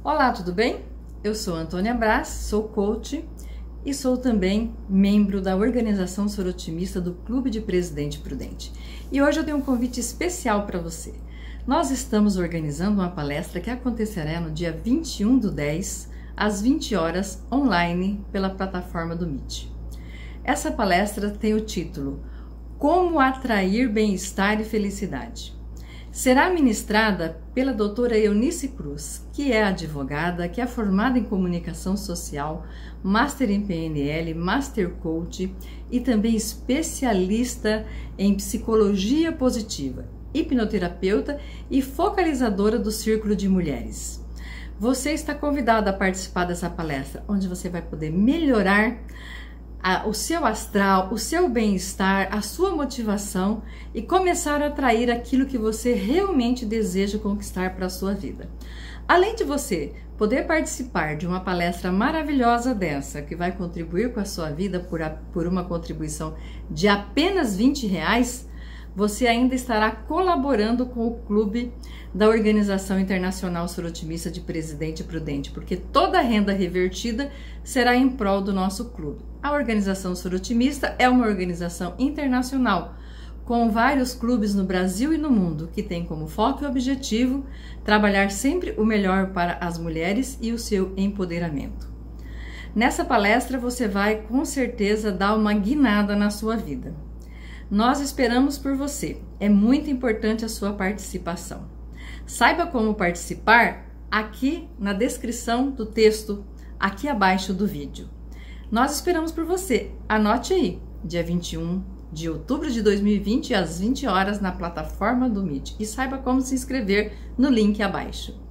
Olá, tudo bem? Eu sou Antônia Brás, sou coach e sou também membro da Organização Sorotimista do Clube de Presidente Prudente. E hoje eu tenho um convite especial para você. Nós estamos organizando uma palestra que acontecerá no dia 21/10, às 20 horas, online, pela plataforma do Meet. Essa palestra tem o título Como Atrair Bem-Estar e Felicidade. Será ministrada pela doutora Eunice Cruz, que é advogada, que é formada em comunicação social, master em PNL, master coach e também especialista em psicologia positiva, hipnoterapeuta e focalizadora do Círculo de Mulheres. Você está convidado a participar dessa palestra, onde você vai poder melhorar o seu astral, o seu bem-estar, a sua motivação e começar a atrair aquilo que você realmente deseja conquistar para a sua vida. Além de você poder participar de uma palestra maravilhosa dessa, que vai contribuir com a sua vida por uma contribuição de apenas R$20, você ainda estará colaborando com o clube da Organização Internacional Sorotimista de Presidente Prudente, porque toda a renda revertida será em prol do nosso clube. A Organização Sorotimista é uma organização internacional, com vários clubes no Brasil e no mundo, que tem como foco e objetivo trabalhar sempre o melhor para as mulheres e o seu empoderamento. Nessa palestra você vai com certeza dar uma guinada na sua vida. Nós esperamos por você, é muito importante a sua participação. Saiba como participar aqui na descrição do texto, aqui abaixo do vídeo. Nós esperamos por você, anote aí, dia 21 de outubro de 2020, às 20 horas, na plataforma do Meet. E saiba como se inscrever no link abaixo.